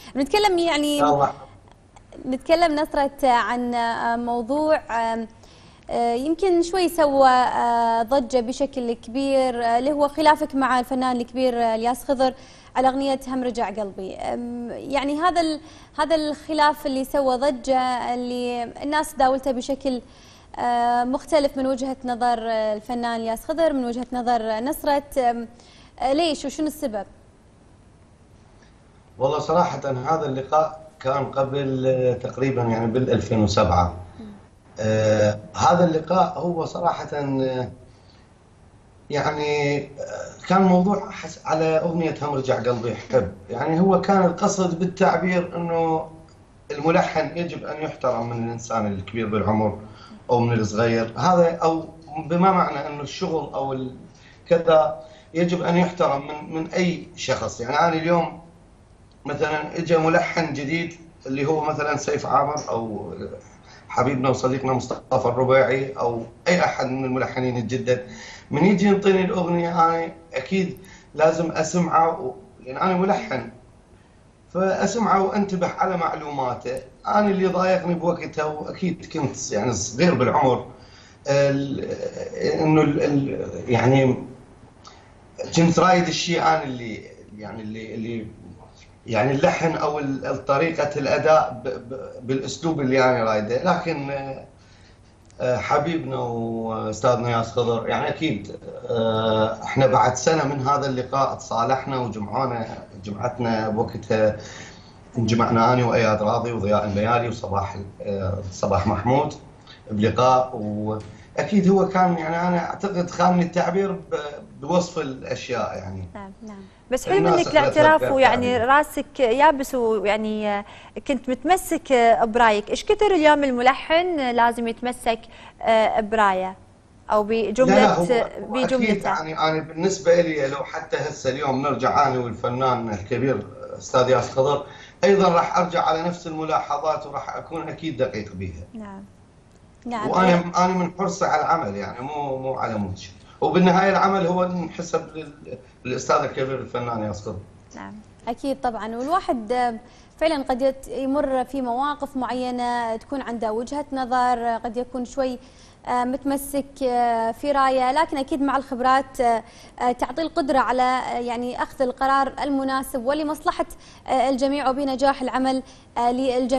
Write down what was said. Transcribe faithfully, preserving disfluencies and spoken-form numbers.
بنتكلم يعني الله. نتكلم نصرة عن موضوع يمكن شوي سوى ضجة بشكل كبير، اللي هو خلافك مع الفنان الكبير الياس خضر على أغنية هم رجع قلبي. يعني هذا هذا الخلاف اللي سوى ضجة، اللي الناس داولته بشكل مختلف من وجهة نظر الفنان الياس خضر، من وجهة نظر نصرة. ليش وشنو السبب؟ والله صراحة هذا اللقاء كان قبل تقريبا يعني بال ألفين وسبعة. آه هذا اللقاء هو صراحة آه يعني كان موضوع حس على أغنية هم رجع قلبي يحب. يعني هو كان القصد بالتعبير أنه الملحن يجب أن يحترم من الإنسان الكبير بالعمر أو من الصغير، هذا أو بما معنى أنه الشغل أو كذا يجب أن يحترم من من أي شخص. يعني أنا اليوم مثلا اجى ملحن جديد اللي هو مثلا سيف عامر او حبيبنا وصديقنا مصطفى الربيعي او اي احد من الملحنين الجدد، من يجي ينطيني الاغنيه انا اكيد لازم اسمعه، يعني انا ملحن فاسمعه وانتبه على معلوماته. انا اللي ضايقني بوقتها واكيد كنت يعني صغير بالعمر، انه يعني كنت رايد الشيء انا اللي يعني اللي اللي يعني اللحن او طريقه الاداء بالاسلوب اللي انا رايده. لكن حبيبنا واستاذنا ياس خضر يعني اكيد احنا بعد سنه من هذا اللقاء تصالحنا وجمعنا جمعتنا بوقتها، انجمعنا انا واياد راضي وضياء الليالي وصباح صباح محمود بلقاء. واكيد هو كان يعني انا اعتقد خانني التعبير بوصف الاشياء يعني. نعم نعم. بس حلو منك الاعتراف، ويعني راسك يابس، ويعني كنت متمسك برايك. ايش كثر اليوم الملحن لازم يتمسك برايه او بجمله بجملته؟ يعني انا بالنسبه لي لو حتى هسه اليوم نرجع انا والفنان الكبير استاذ ياس خضر ايضا راح ارجع على نفس الملاحظات وراح اكون اكيد دقيق بها. نعم نعم. وانا انا من حرصي على العمل يعني مو مو على مود شيء، وبالنهايه العمل هو ينحسب للاستاذ الكبير الفنان ياس خضر. نعم اكيد طبعا. والواحد فعلا قد يمر في مواقف معينه تكون عنده وجهه نظر، قد يكون شوي متمسك في رايه، لكن اكيد مع الخبرات تعطي القدره على يعني اخذ القرار المناسب ولمصلحه الجميع وبنجاح العمل للجميع.